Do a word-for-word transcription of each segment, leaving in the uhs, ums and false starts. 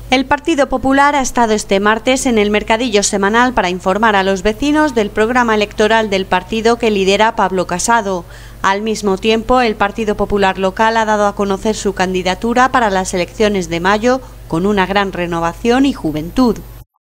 El Partido Popular ha estado este martes en el mercadillo semanal para informar a los vecinos del programa electoral del partido que lidera Pablo Casado. Al mismo tiempo, el Partido Popular local ha dado a conocer su candidatura para las elecciones de mayo con una gran renovación y juventud.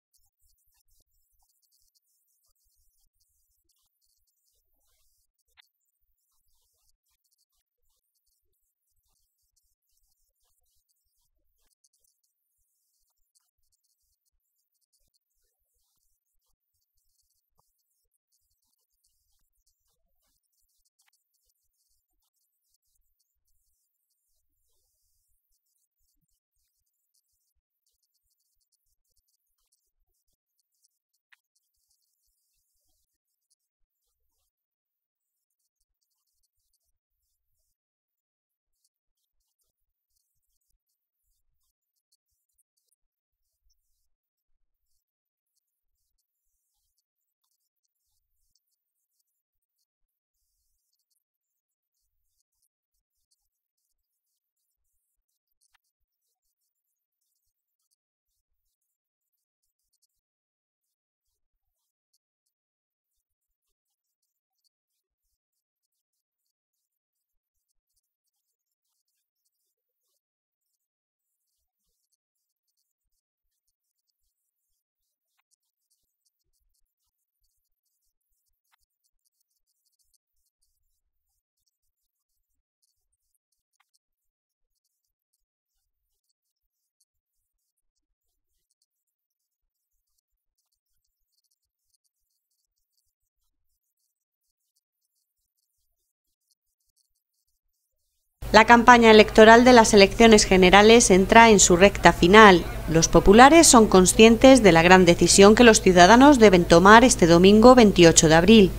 La campaña electoral de las elecciones generales entra en su recta final. Los populares son conscientes de la gran decisión que los ciudadanos deben tomar este domingo veintiocho de abril.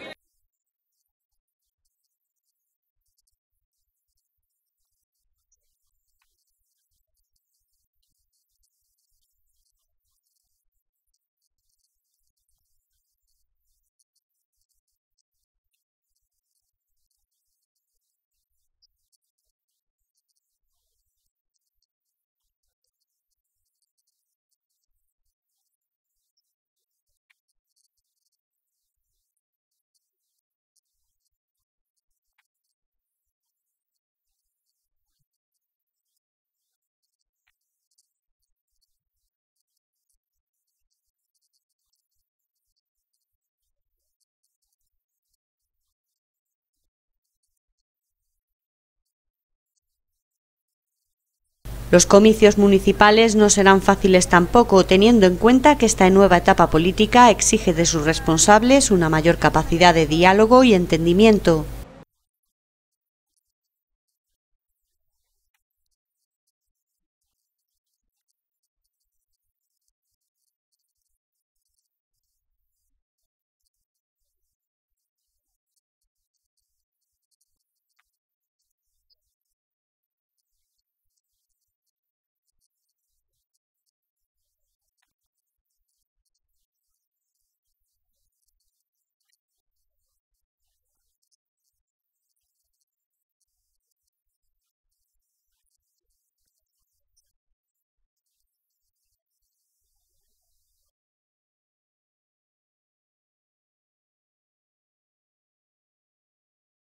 Los comicios municipales no serán fáciles tampoco, teniendo en cuenta que esta nueva etapa política exige de sus responsables una mayor capacidad de diálogo y entendimiento.